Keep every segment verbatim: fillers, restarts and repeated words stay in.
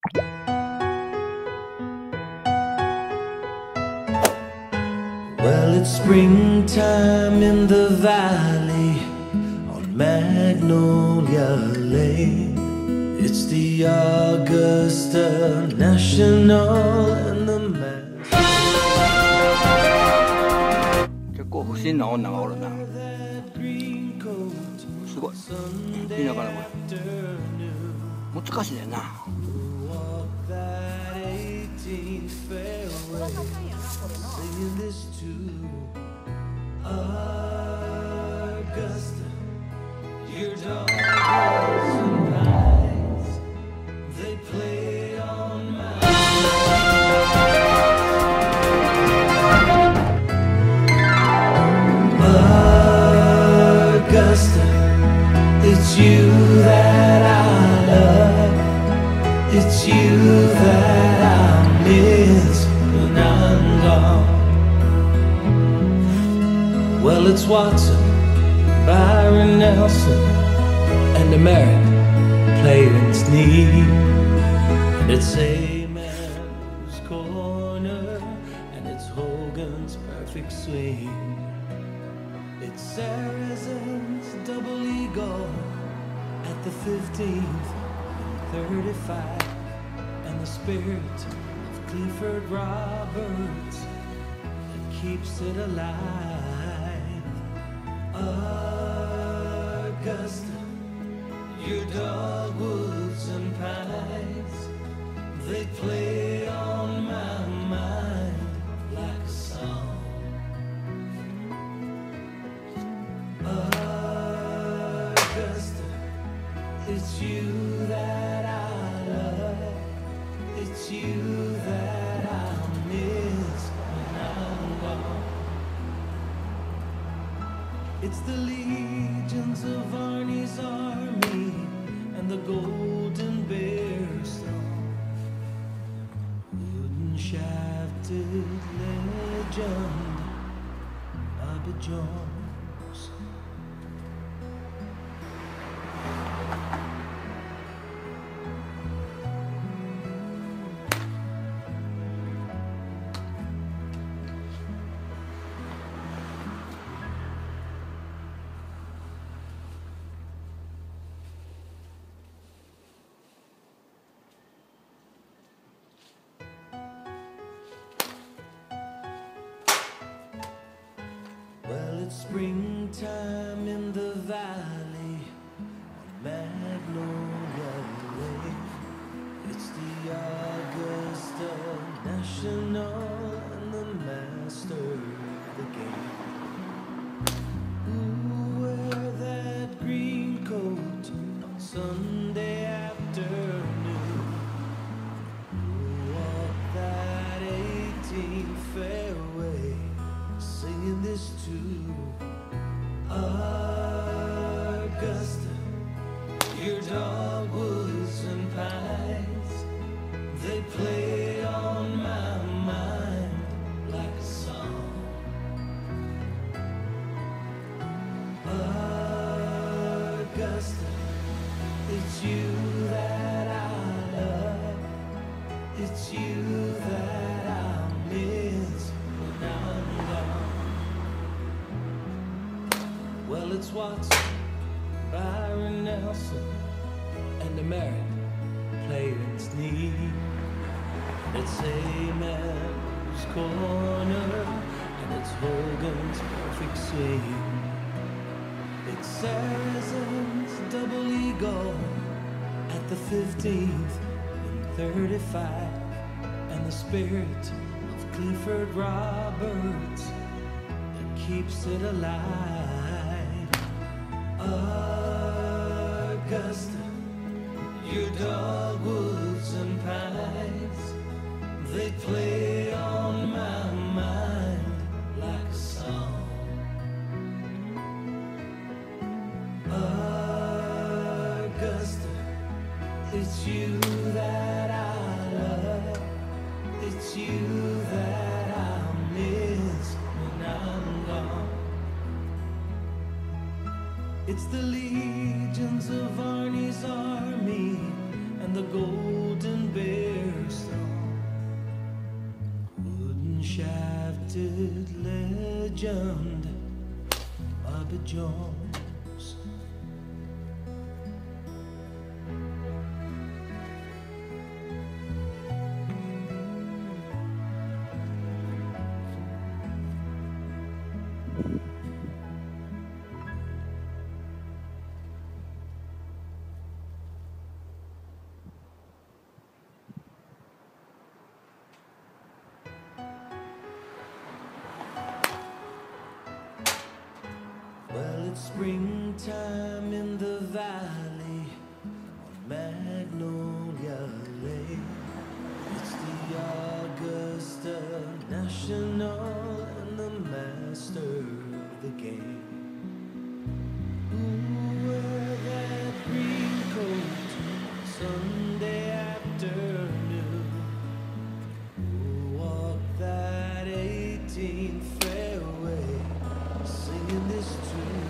Well, it's springtime in the valley on Magnolia Lane. It's the Augusta National and the Mass. 結構不審な女がおるな。すごい。田舎のこれ。難しいねんな。 It's you that I love, it's you that I miss when I'm gone. Well, it's Watson, Byron Nelson, and American Players Need. And it's Amen's corner, and it's Hogan's perfect swing. It's Saracens double eagle at the fifteenth and thirty-five, and the spirit of Clifford Roberts that keeps it alive. Augusta, your dogwoods and pines, they play on my mind like a song. Augusta, it's you that I love, it's you that I miss when I'm gone. It's the legions of Arnie's army and the Golden Bear song, wooden shafted legend, Bobby Jones. Well, it's springtime in the valley on Magnolia Lane. It's the Augusta National and the master of the game. Ooh, wear that green coat on Sunday afternoon. Ooh, walk that eighteenth fairway, singing this to Augusta, your dogwoods and pines, they play on my mind like a song. Augusta, it's you that I love, it's you that I miss when I'm gone. Well, it's Watson, Byron Nelson, and American Players Need. It's Amen's corner, and it's Hogan's perfect swing. It's Saracens double eagle at the fifteenth and thirty-five, and the spirit of Clifford Roberts that keeps it alive. Augusta, your dogwoods and pines, they play on my mind like a song. Augusta, it's you that I love, it's you that I miss when I'm gone. It's the legions of Arnie's army and the Golden Bear legend, Bobby Jones. Well, it's springtime in the valley on Magnolia Lake. It's the Augusta National and the master of the game. Who wear that green coat Sunday afternoon? Who walk that eighteenth fairway singing this tune?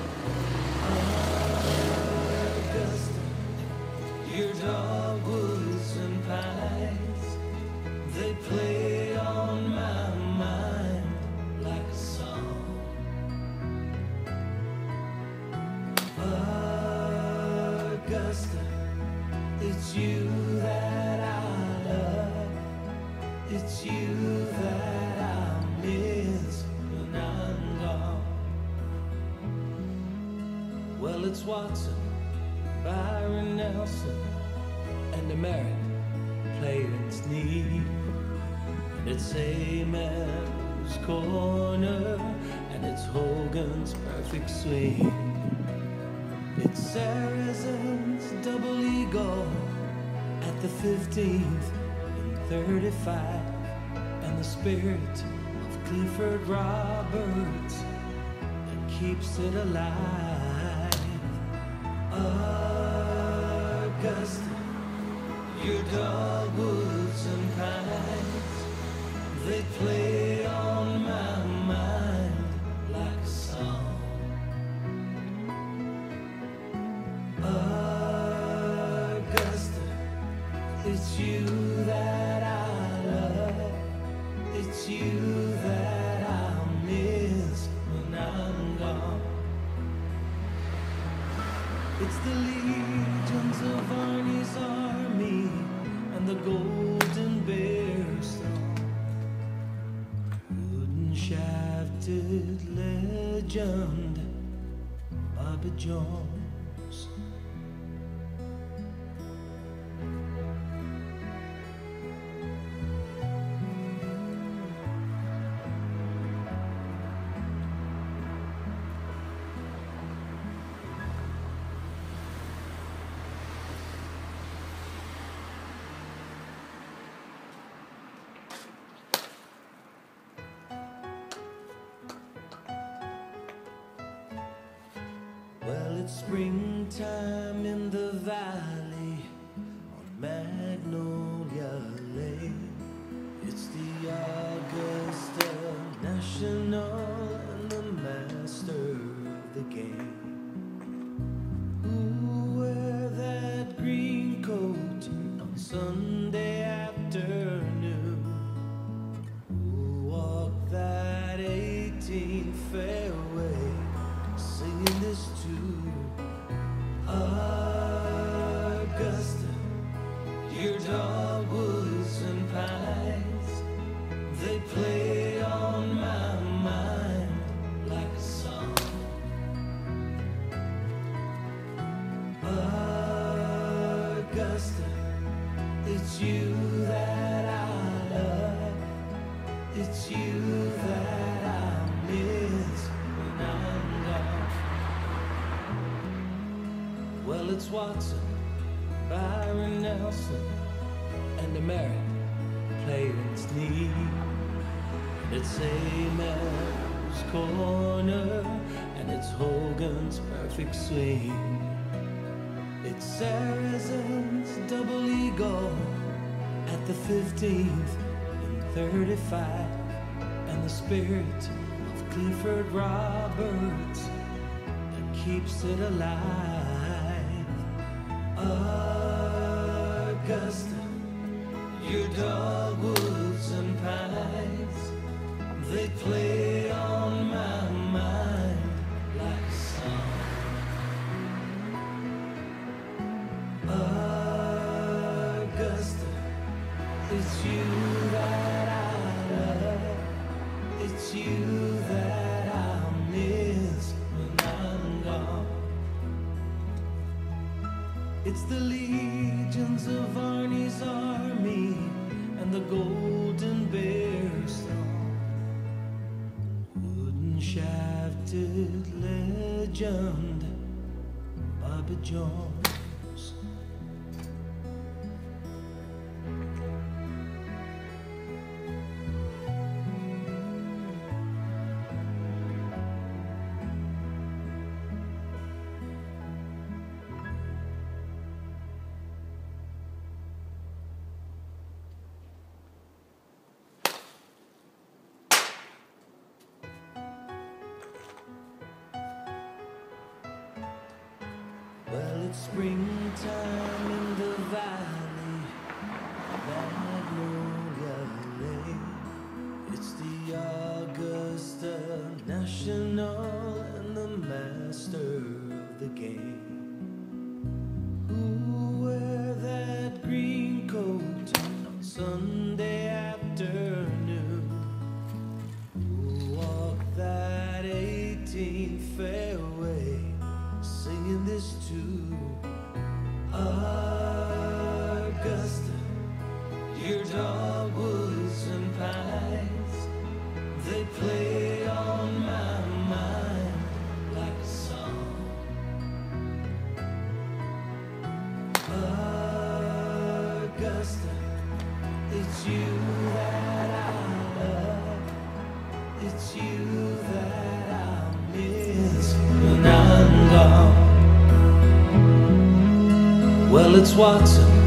Augusta, your dogwoods and pines, they play on my mind like a song. Augusta, it's you that I love, it's you that I miss when I'm gone. Well, it's Watson, Byron Nelson, and American players need. And it's Amen's corner, and it's Hogan's perfect swing. It's Saracens double eagle at the fifteenth in thirty-five, and the spirit of Clifford Roberts that keeps it alive. Augusta, your dogwoods and pines, they play on my mind like a song. Augusta, it's you that I love, it's you that I miss when I'm gone. It's the legions of Arnie's army and the Golden Bear song. Wooden shafted legend, Bobby Jones. Well, it's springtime in the valley on Magnolia Lake. It's the Augusta National and the master of the game. Who wear that green coat on Sunday afternoon? Who walk that eighteenth fairway singing this tune? Augusta, your dogwoods and pines, they play on my mind like a song. Augusta, it's you that I love, it's you that I miss when I'm gone. Well, it's Watson, Byron Nelson, and American players need. It's Amen's corner, and it's Hogan's perfect swing. It's Saracens double eagle at the fifteenth in thirty-five, and the spirit of Clifford Roberts that keeps it alive. Augusta, your dogwoods and pines, they play on It's you that I love. It's you that I miss when I'm gone. It's the legions of Arnie's army and the golden bear song. Wooden shafted legend, Bobby Jones. Well, it's springtime in the valley, Magnolia Lane. It's the Augusta National and the master of the game. Who wear that green coat on Sunday afternoon? Who walk that eighteenth fairway, singing this tune? Augusta, your dogwoods and pines, they play on my mind like a song. Augusta, it's you that I love. It's you that I miss when I'm gone. Well, it's Watson